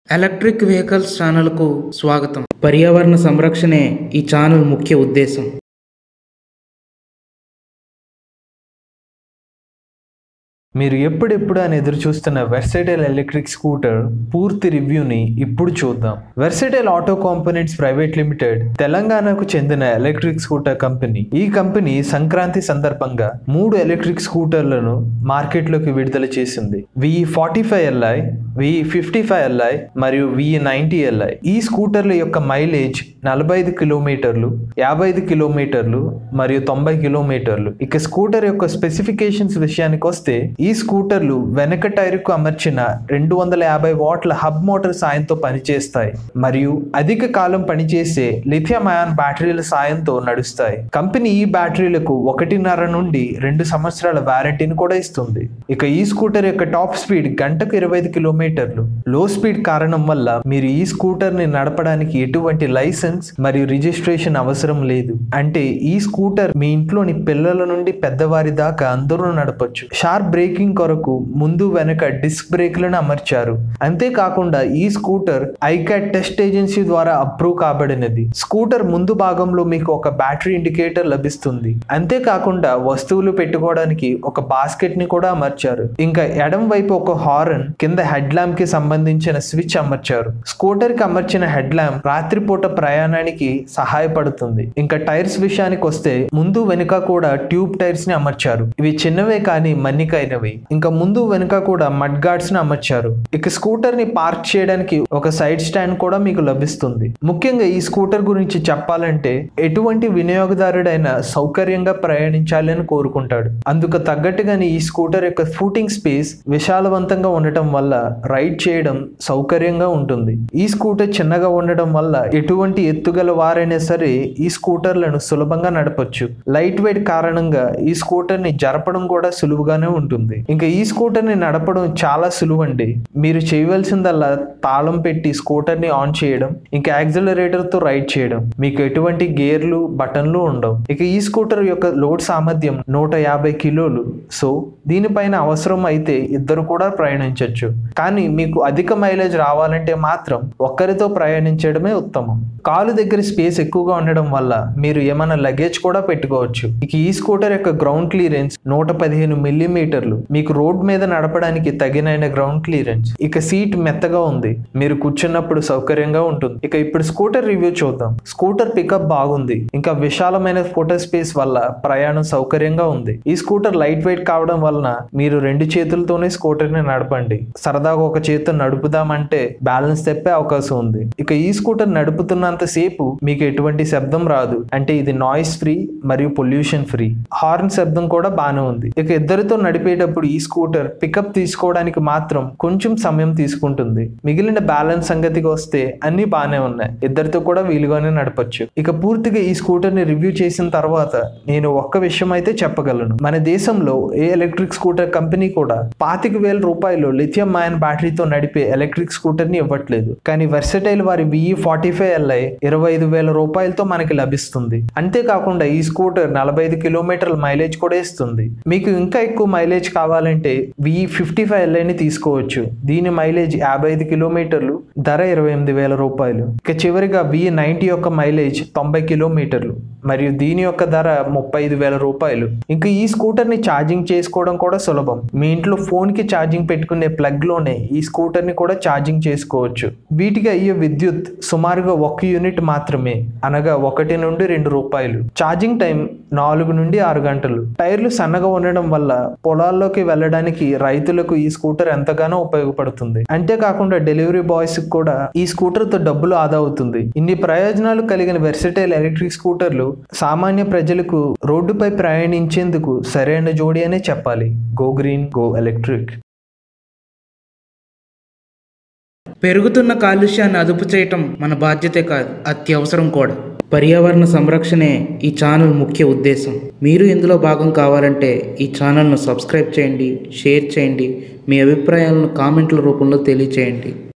Electric vehicles ఛానల్కు స్వాగతం. పర్యావరణ సంరక్షణే ఈ ఛానల్ ముఖ్య ఉద్దేశం. మీరు ఎప్పుడెప్పుడు అని ఎదురు చూస్తున్న వెర్సటైల్ ఎలక్ట్రిక్ స్కూటర్ పూర్తి రివ్యూని ఇప్పుడు చూద్దాం. Versatile auto components private limited తెలంగాణకు చెందిన ఎలక్ట్రిక్ స్కూటర్ కంపెనీ. ఈ కంపెనీ సంక్రాంతి సందర్భంగా 3 ఎలక్ట్రిక్ స్కూటర్లను మార్కెట్లోకి విడుదల చేసింది. VE45Li, VE55Li మరియు VE90Li. ఈ స్కూటర్ల యొక్క మైలేజ్ 45 కిలోమీటర్లు, 55 కిలోమీటర్లు మరియు 90 కిలోమీటర్లు. ఇక స్కూటర్ యొక్క స్పెసిఫికేషన్స్ విషయానికి వస్తే ఈ స్కూటర్లు వెనక టైరుకు అమర్చిన 250 వాట్ల హబ్ మోటార్ సాయంతో పనిచేస్తాయి మరియు అధిక కాలం పనిచేసే లిథియం అయాన్ బ్యాటరీల సాయంతో నడుస్తాయి. కంపెనీ ఈ బ్యాటరీలకు 1.5 నుండి 2 సంవత్సరాల వారంటీని కూడా ఇస్తుంది. ఇక ఈ స్కూటర్ యొక్క టాప్ స్పీడ్ గంటకు 25 కిలోమీటర్లు. లో స్పీడ్ కారణం వల్ల మీరు ఈ స్కూటర్ ని నడపడానికి ఎటువంటి లైసెన్స్ మరియు రిజిస్ట్రేషన్ అవసరం లేదు. అంటే ఈ స్కూటర్ మీ ఇంట్లోని పిల్లల నుండి పెద్దవారి దాకా అందరూ నడపొచ్చు. షార్ప్ బ్రేకింగ్ కొరకు ముందు వెనక డిస్క్ బ్రేక్లను అమర్చారు. అంతేకాకుండా ఈ స్కూటర్ ఐకాట్ టెస్ట్ ఏజెన్సీ ద్వారా అప్రూవ్ కాబడినది. స్కూటర్ ముందు భాగంలో మీకు ఒక బ్యాటరీ ఇండికేటర్ లభిస్తుంది. అంతేకాకుండా వస్తువులు పెట్టుకోవడానికి ఒక బాస్కెట్ ని కూడా అమర్చారు. ఇంకా ఎడం వైపు ఒక హార్న్, కింద హెడ్ ల్యాంప్ కి సంబంధించిన స్విచ్ అమర్చారు. స్కూటర్ కి అమర్చిన హెడ్ ల్యాంప్ రాత్రిపూట ప్రయాణానికి సహాయపడుతుంది. ఇంకా టైర్స్ విషయానికి వస్తే ముందు వెనుక కూడా ట్యూబ్ టైర్స్ ని అమర్చారు. ఇవి చిన్నవే కానీ మన్నికైనవి. ఇంకా ముందు వెనుక కూడా మడ్ గార్డ్స్ ని అమర్చారు. ఇక స్కూటర్ ని పార్క్ చేయడానికి ఒక సైడ్ స్టాండ్ కూడా మీకు లభిస్తుంది. ముఖ్యంగా ఈ స్కూటర్ గురించి చెప్పాలంటే ఎటువంటి వినియోగదారుడైనా సౌకర్యంగా ప్రయాణించాలి అని కోరుకుంటాడు. అందుకు తగ్గట్టుగానే ఈ స్కూటర్ యొక్క ఫూటింగ్ స్పేస్ విశాలవంతంగా ఉండటం వల్ల రైడ్ చేయడం సౌకర్యంగా ఉంటుంది. ఈ స్కూటర్ చిన్నగా ఉండడం వల్ల ఎటువంటి ఎత్తుగల వారైనా సరే ఈ స్కూటర్లను సులభంగా నడపొచ్చు. లైట్ వెయిట్ కారణంగా ఈ స్కూటర్ ని జరపడం కూడా సులువుగానే ఉంటుంది. ఇంకా ఈ స్కూటర్ ని నడపడం చాలా సులువండి. మీరు చేయవలసిందల్లా తాళం పెట్టి స్కూటర్ ని ఆన్ చేయడం, ఇంకా యాక్సిలరేటర్ తో రైడ్ చేయడం. మీకు ఎటువంటి గేర్లు బటన్లు ఉండవు. ఇక ఈ స్కూటర్ యొక్క లోడ్ సామర్థ్యం 150 కిలోలు. సో దీనిపైన అవసరం అయితే ఇద్దరు కూడా ప్రయాణించవచ్చు. కానీ మీకు అధిక మైలేజ్ రావాలంటే మాత్రం ఒక్కరితో ప్రయాణించడమే ఉత్తమం. కాలు దగ్గర స్పేస్ ఎక్కువగా ఉండడం వల్ల మీరు ఏమైనా లగేజ్ కూడా పెట్టుకోవచ్చు. ఇక ఈ స్కూటర్ యొక్క గ్రౌండ్ క్లియరెన్స్ 115 మిల్లీమీటర్లు. మీకు రోడ్ మీద నడపడానికి తగినైన గ్రౌండ్ క్లియరెన్స్. ఇక సీట్ మెత్తగా ఉంది, మీరు కూర్చున్నప్పుడు సౌకర్యంగా ఉంటుంది. ఇక ఇప్పుడు స్కూటర్ రివ్యూ చూద్దాం. స్కూటర్ పికప్ బాగుంది. ఇంకా విశాలమైన ఫోటో స్పేస్ వల్ల ప్రయాణం సౌకర్యంగా ఉంది. ఈ స్కూటర్ లైట్ వెయిట్ కావడం వలన మీరు 2 చేతులతోనే స్కూటర్ ని నడపండి. సరదాగా ఒక చేతితో నడుపుదామంటే బ్యాలెన్స్ తప్పే అవకాశం ఉంది. ఇక ఈ స్కూటర్ నడుపుతున్నంత సేపు మీకు ఎటువంటి శబ్దం రాదు. అంటే ఇది నాయిస్ ఫ్రీ మరియు పొల్యూషన్ ఫ్రీ. హార్న్ శబ్దం కూడా బాగానే ఉంది. ఇక ఇద్దరితో నడిపేటప్పుడు ఈ స్కూటర్ పికప్ తీసుకోవడానికి మాత్రం కొంచెం సమయం తీసుకుంటుంది. మిగిలిన బ్యాలెన్స్ సంగతికి వస్తే అన్ని బాగానే ఉన్నాయి. ఇద్దరితో కూడా వీలుగానే నడపచ్చు. ఇక పూర్తిగా ఈ స్కూటర్ ని రివ్యూ చేసిన తర్వాత నేను ఒక్క విషయం అయితే చెప్పగలను. మన దేశంలో ఏ ఎలక్ట్రిక్ స్కూటర్ కంపెనీ కూడా 25,000 రూపాయలు లిథియం అయాన్ బ్యాటరీతో నడిపే ఎలక్ట్రిక్ స్కూటర్ ని ఇవ్వట్లేదు. కానీ వెర్సటైల్ వారి VE45Li 25,000 రూపాయలతో మనకి లభిస్తుంది. అంతేకాకుండా ఈ స్కూటర్ 45 కిలోమీటర్ల మైలేజ్ కూడా ఇస్తుంది. మీకు ఇంకా ఎక్కువ మైలేజ్ కావాలంటే VE55Li ని తీసుకోవచ్చు. దీని మైలేజ్ 55 కిలోమీటర్లు, ధర 28,000 రూపాయలు. ఇక చివరిగా VE90 యొక్క మైలేజ్ 90 కిలోమీటర్లు మరియు దీని యొక్క ధర 35,000 రూపాయలు. ఇంకా ఈ స్కూటర్ ని ఛార్జింగ్ చేసుకోవడం కూడా సులభం. మీ ఇంట్లో ఫోన్ కి ఛార్జింగ్ పెట్టుకునే ప్లగ్ లోనే ఈ స్కూటర్ ని కూడా ఛార్జింగ్ చేసుకోవచ్చు. వీటికి అయ్యే విద్యుత్ సుమారుగా 1 యూనిట్ మాత్రమే, అనగా 1 నుండి 2 రూపాయలు. ఛార్జింగ్ టైం 4 నుండి 6 గంటలు. టైర్లు సన్నగా ఉండడం వల్ల పొలాల్లోకి వెళ్ళడానికి రైతులకు ఈ స్కూటర్ ఎంతగానో ఉపయోగపడుతుంది. అంతేకాకుండా డెలివరీ బాయ్స్ కూడా ఈ స్కూటర్ తో డబ్బులు ఆదా అవుతుంది. ఇన్ని ప్రయోజనాలు కలిగిన వెర్సటైల్ ఎలక్ట్రిక్ స్కూటర్లు సామాన్య ప్రజలకు రోడ్డుపై ప్రయాణించేందుకు సరైన జోడి అనే చెప్పాలి. Go green, go electric. పెరుగుతున్న కాలుష్యాన్ని అదుపు చేయటం మన బాధ్యతే కాదు, అత్యవసరం కూడా. పర్యావరణ సంరక్షణే ఈ ఛానల్ ముఖ్య ఉద్దేశం. మీరు ఇందులో భాగం కావాలంటే ఈ ఛానల్ను సబ్స్క్రైబ్ చేయండి, షేర్ చేయండి, మీ అభిప్రాయాలను కామెంట్ల రూపంలో తెలియచేయండి.